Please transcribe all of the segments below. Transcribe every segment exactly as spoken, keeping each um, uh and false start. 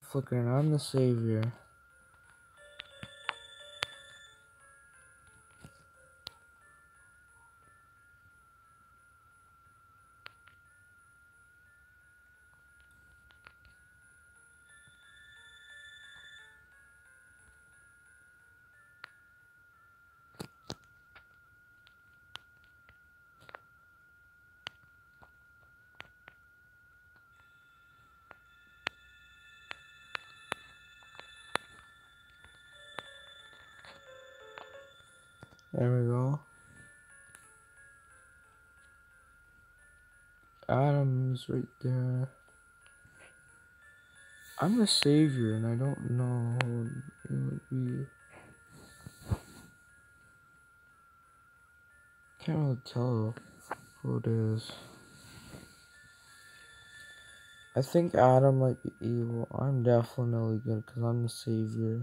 flickering. I'm the savior. There we go. Adam's right there. I'm the savior, and I don't know who it would be. Can't really tell who it is. I think Adam might be evil. I'm definitely good because I'm the savior.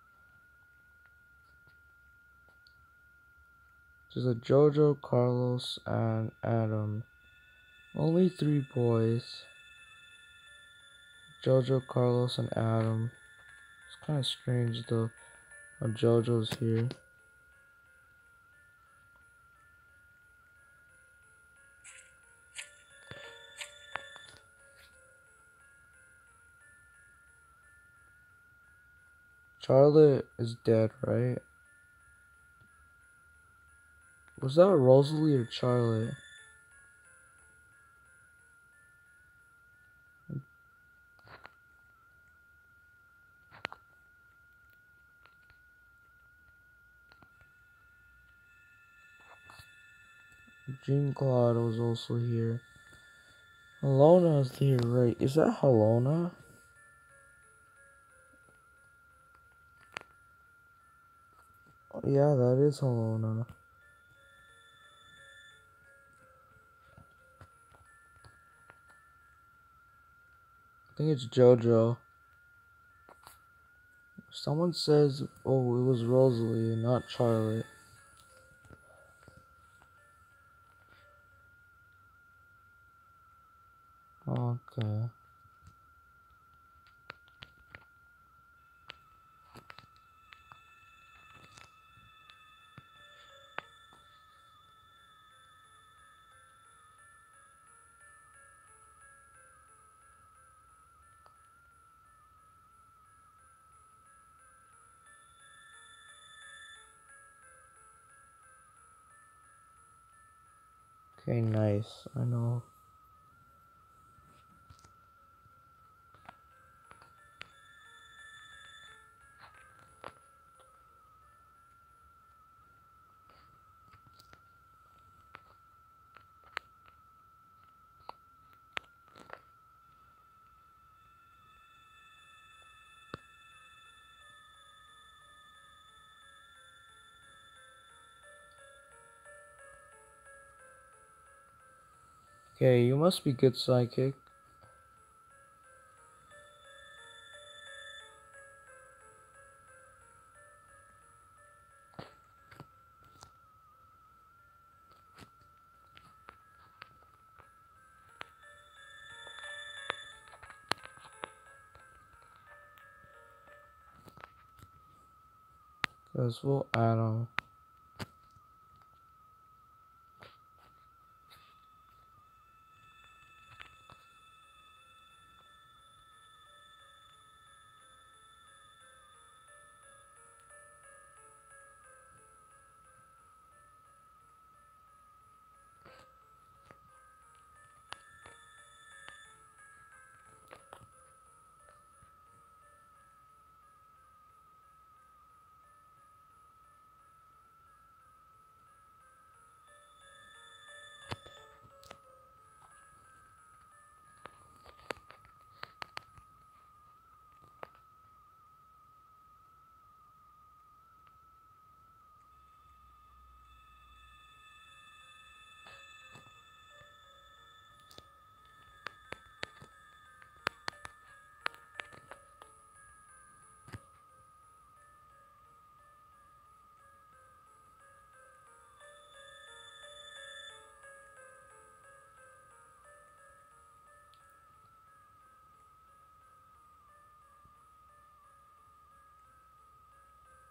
There's a JoJo, Carlos, and Adam. Only three boys. JoJo, Carlos, and Adam. It's kind of strange though. How JoJo's here. Charlotte is dead, right? Was that Rosalie or Charlotte? Jean Claude was also here. Helena is here, right? Is that Helena? Oh, yeah, that is Helena. I think it's JoJo. Someone says, oh, it was Rosalie, not Charlotte. Okay. Okay, nice. I know. Okay, you must be good psychic. Cause well, I don't.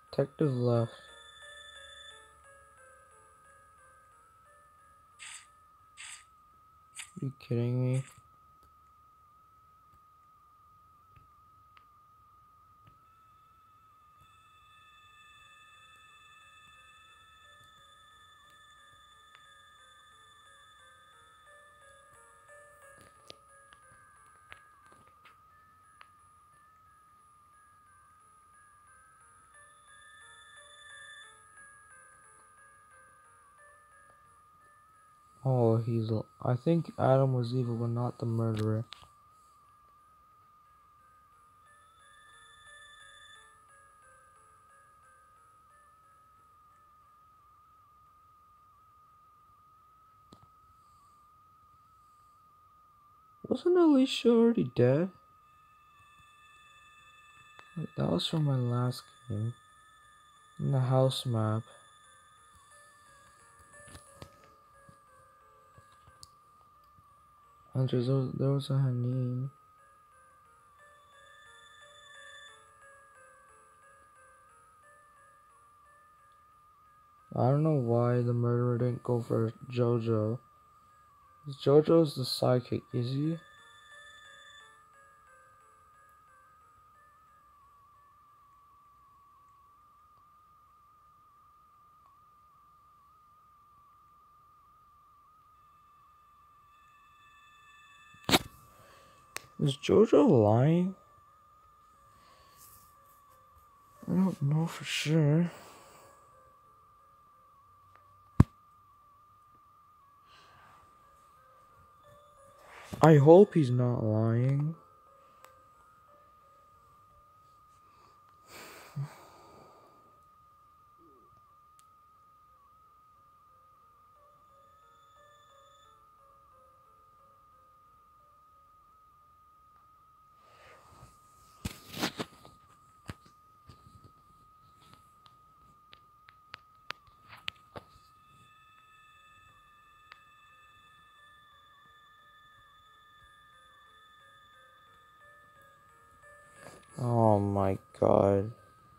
Detective left. You kidding me? Oh, he's. I think Adam was evil, but not the murderer. Wasn't Alicia already dead? Wait, that was from my last game. In the house map. And there's a, there was a Hanin. I don't know why the murderer didn't go for JoJo. JoJo's the psychic, is he? Is JoJo lying? I don't know for sure. I hope he's not lying. Oh my god.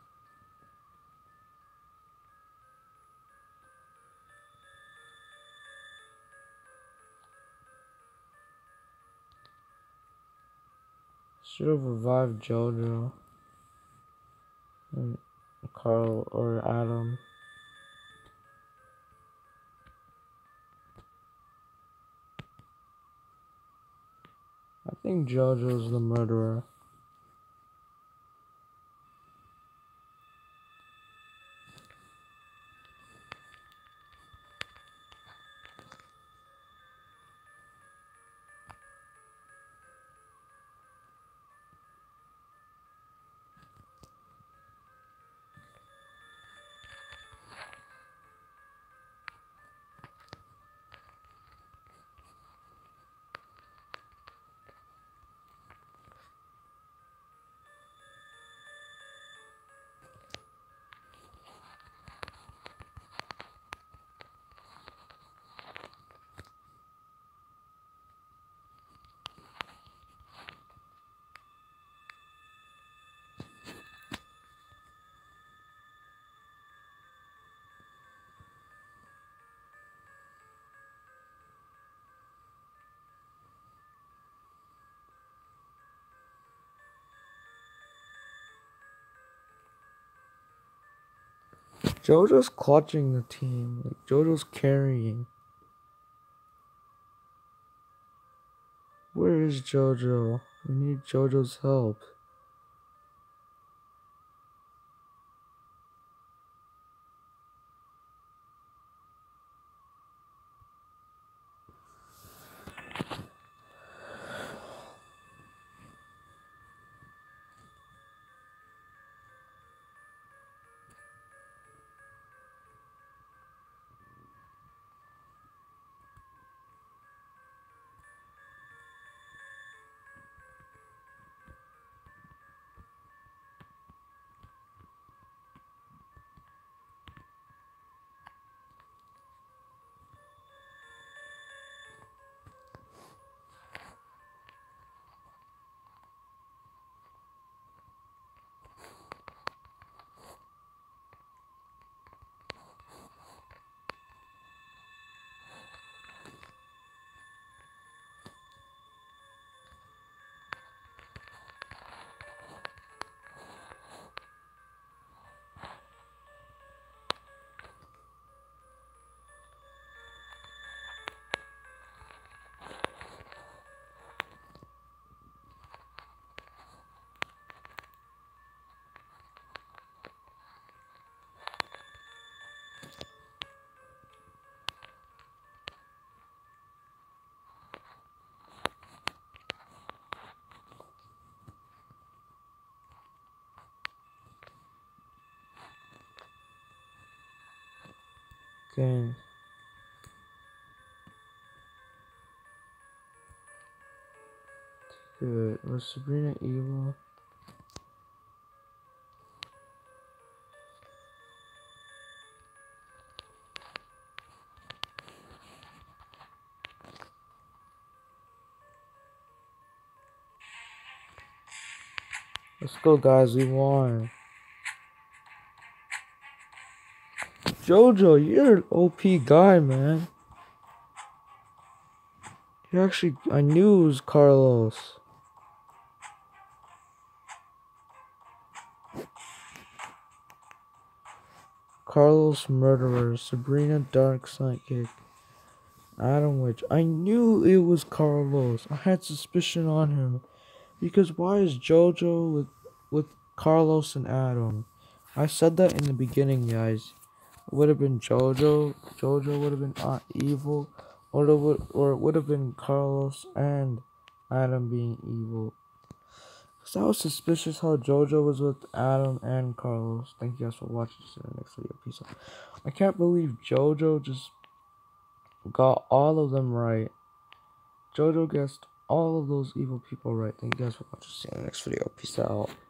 Should have revived JoJo. And Carl or Adam. I think JoJo's the murderer. JoJo's clutching the team. Like JoJo's carrying. Where is JoJo? We need JoJo's help. Dang. Good. Was Sabrina evil? Let's go, guys. We won. JoJo, you're an O P guy, man. You actually, I knew it was Carlos. Carlos Murderer, Sabrina Dark Sidekick, Adam Witch. I knew it was Carlos. I had suspicion on him. Because why is JoJo with, with Carlos and Adam? I said that in the beginning, guys. It would have been JoJo. JoJo would have been uh, evil. Or it would, or it would have been Carlos and Adam being evil. Because I was suspicious how JoJo was with Adam and Carlos. Thank you guys for watching. See you in the next video. Peace out. I can't believe JoJo just got all of them right. JoJo guessed all of those evil people right. Thank you guys for watching. See you in the next video. Peace out.